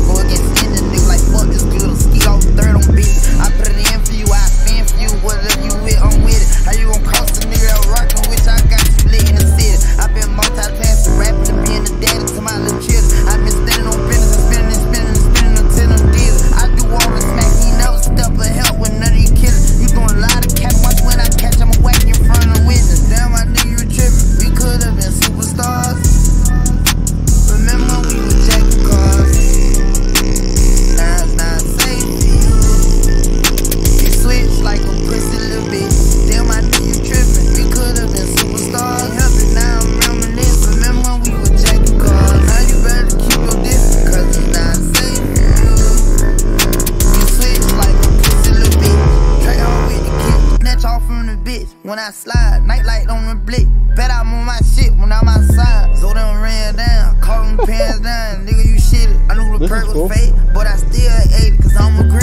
Go against any nigga like fuck this glitter. Ski off third on bitch. I put it in for you, I fend for you. Whatever you with, I'm with it. How you gon' cross a nigga that rockin' with? I got split in the city. I been multi-task rapping and being the daddy to my little children. I been standing on business and spinning until them deals. I do all the smack, he never step or help with none of you killers. You doing a lot of cap, watch when I catch, I'ma whack in front of witness. Damn, my nigga, you trippin'. We could've been superstars. Remember we was jacking cars. Now it's not safe for you. You switch like a pussy little bitch. Damn, my nigga, you trippin'. We could've been superstars. Help it, now I'm reminiscing. Remember when we was jacking cars. Now you better keep your distance, cause it's not safe for you. You switch like a pussy little bitch. Track on with the kid, snatch off from the bitch. When I slide, nightlight on the blick. Bet I'm on my shit when I'm outside. So them ran down, caught them pants down. Nigga, you shitted. I knew the perk was fake, but I still ate it, cause I'm a